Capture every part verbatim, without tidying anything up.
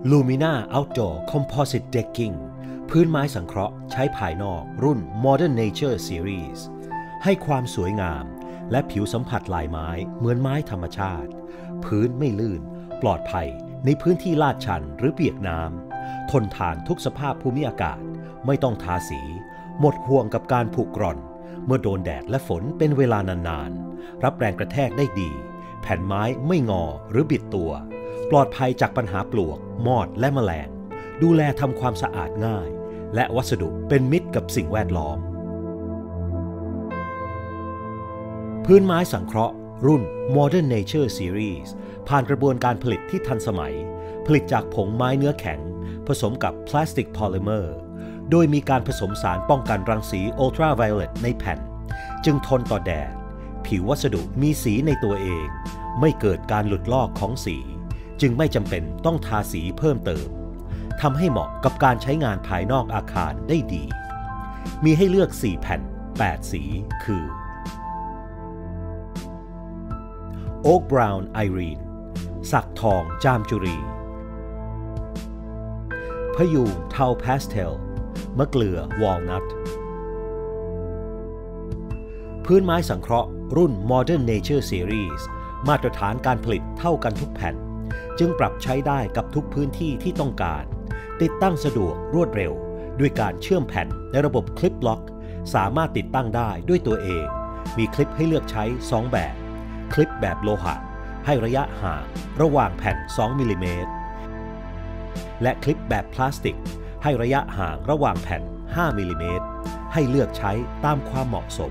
Lumina Outdoor Composite Decking พื้นไม้สังเคราะห์ใช้ภายนอกรุ่น Modern Nature Series ให้ความสวยงามและผิวสัมผัสลายไม้เหมือนไม้ธรรมชาติพื้นไม่ลื่นปลอดภัยในพื้นที่ลาดชันหรือเปียกน้ำทนทานทุกสภาพภูมิอากาศไม่ต้องทาสีหมดห่วงกับการผุกร่อนเมื่อโดนแดดและฝนเป็นเวลานานๆรับแรงกระแทกได้ดีแผ่นไม้ไม่งอหรือบิดตัวปลอดภัยจากปัญหาปลวกมอดและแมลงดูแลทำความสะอาดง่ายและวัสดุเป็นมิตรกับสิ่งแวดล้อมพื้นไม้สังเคราะห์รุ่น Modern Nature Series ผ่านกระบวนการผลิตที่ทันสมัยผลิตจากผงไม้เนื้อแข็งผสมกับพลาสติกพอลิเมอร์โดยมีการผสมสารป้องกันรังสีอัลตราไวโอเลตในแผ่นจึงทนต่อแดดผิววัสดุมีสีในตัวเองไม่เกิดการหลุดลอกของสีจึงไม่จำเป็นต้องทาสีเพิ่มเติมทำให้เหมาะกับการใช้งานภายนอกอาคารได้ดีมีให้เลือกสี่แผ่นแปดสีคือ Oak Brown Irene สักทองจามจุรีพยูงเทาพาสเทลมะเกลือวอลนัทพื้นไม้สังเคราะห์รุ่น Modern Nature Series มาตรฐานการผลิตเท่ากันทุกแผ่นจึงปรับใช้ได้กับทุกพื้นที่ที่ต้องการติดตั้งสะดวกรวดเร็วด้วยการเชื่อมแผ่นในระบบคลิปล็อกสามารถติดตั้งได้ด้วยตัวเองมีคลิปให้เลือกใช้สองแบบคลิปแบบโลหะให้ระยะห่างระหว่างแผ่นสองมิลลิเมตรและคลิปแบบพลาสติกให้ระยะห่างระหว่างแผ่นห้ามิลลิเมตรให้เลือกใช้ตามความเหมาะสม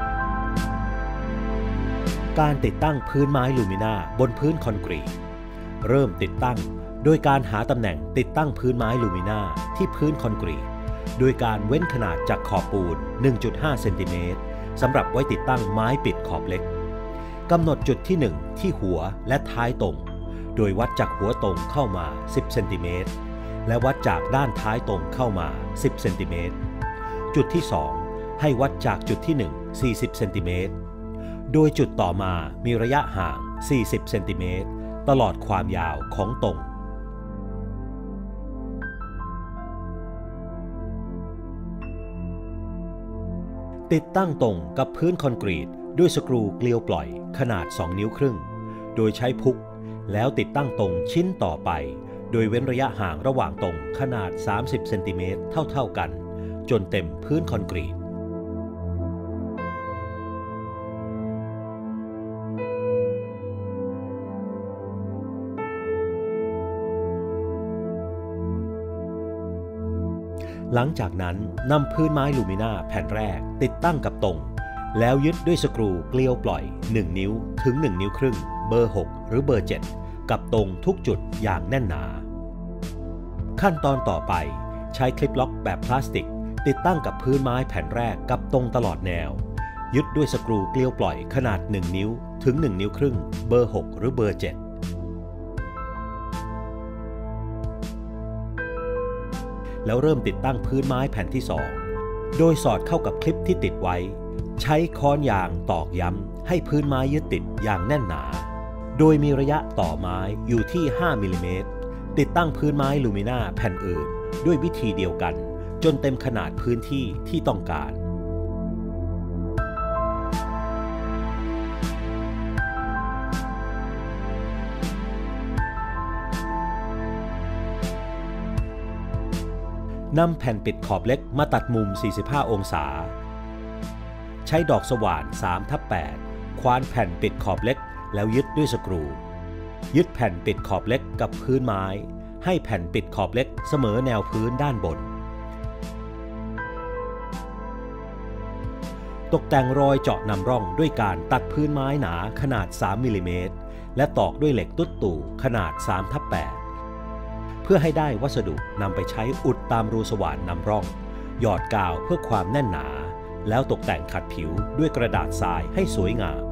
การติดตั้งพื้นไม้ลูมิน่าบนพื้นคอนกรีตเริ่มติดตั้งโดยการหาตำแหน่งติดตั้งพื้นไม้ลูมิน่าที่พื้นคอนกรีตโดยการเว้นขนาดจากขอบปูน หนึ่งจุดห้า เซนติเมตรสำหรับไว้ติดตั้งไม้ปิดขอบเล็กกำหนดจุดที่หนึ่งที่หัวและท้ายตรงโดยวัดจากหัวตรงเข้ามาสิบเซนติเมตรและวัดจากด้านท้ายตรงเข้ามาสิบเซนติเมตรจุดที่สองให้วัดจากจุดที่หนึ่ง สี่สิบเซนติเมตรโดยจุดต่อมามีระยะห่างสี่สิบเซนติเมตรตลอดความยาวของตรงติดตั้งตรงกับพื้นคอนกรีตด้วยสกรูเกลียวปล่อยขนาดสองนิ้วครึ่งโดยใช้พุกแล้วติดตั้งตรงชิ้นต่อไปโดยเว้นระยะห่างระหว่างตรงขนาดสามสิบเซนติเมตรเท่าๆกันจนเต็มพื้นคอนกรีตหลังจากนั้นนำพื้นไม้ลูมิน่าแผ่นแรกติดตั้งกับตรงแล้วยึดด้วยสกรูเกลียวปล่อยหนึ่งนิ้วถึงหนึ่งนิ้วครึ่งเบอร์หกหรือเบอร์เจ็ดกับตรงทุกจุดอย่างแน่นหนาขั้นตอนต่อไปใช้คลิปล็อกแบบพลาสติกติดตั้งกับพื้นไม้แผ่นแรกกับตรงตลอดแนวยึดด้วยสกรูเกลียวปล่อยขนาดหนึ่งนิ้วถึงหนึ่งนิ้วครึ่งเบอร์หกหรือเบอร์เจ็ดแล้วเริ่มติดตั้งพื้นไม้แผ่นที่สองโดยสอดเข้ากับคลิปที่ติดไว้ใช้ค้อนยางตอกย้ำให้พื้นไม้ยึดติดอย่างแน่นหนาโดยมีระยะต่อไม้อยู่ที่ห้ามิลลิเมตรติดตั้งพื้นไม้ลูมิน่าแผ่นอื่นด้วยวิธีเดียวกันจนเต็มขนาดพื้นที่ที่ต้องการนำแผ่นปิดขอบเล็กมาตัดมุมสี่สิบห้าองศาใช้ดอกสว่าน สามทับแปด คว้านแผ่นปิดขอบเล็กแล้วยึดด้วยสกรูยึดแผ่นปิดขอบเล็กกับพื้นไม้ให้แผ่นปิดขอบเล็กเสมอแนวพื้นด้านบนตกแต่งรอยเจาะนำร่องด้วยการตัดพื้นไม้หนาขนาดสามมิลลิเมตรและตอกด้วยเหล็กตุ๊ดตู่ขนาด สามทับแปดเพื่อให้ได้วัสดุนำไปใช้อุดตามรูสว่านนำร่องหยอดกาวเพื่อความแน่นหนาแล้วตกแต่งขัดผิวด้วยกระดาษทรายให้สวยงาม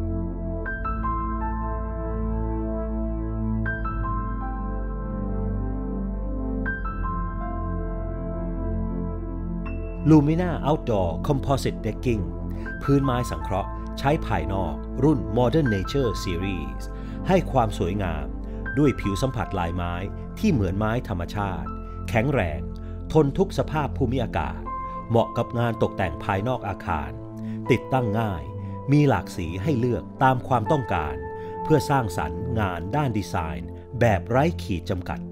Lumina Outdoor Composite Decking พื้นไม้สังเคราะห์ใช้ภายนอกรุ่น Modern Nature Series ให้ความสวยงามด้วยผิวสัมผัสลายไม้ที่เหมือนไม้ธรรมชาติแข็งแรงทนทุกสภาพภูมิอากาศเหมาะกับงานตกแต่งภายนอกอาคารติดตั้งง่ายมีหลากสีให้เลือกตามความต้องการเพื่อสร้างสรรค์งานด้านดีไซน์แบบไร้ขีดจำกัด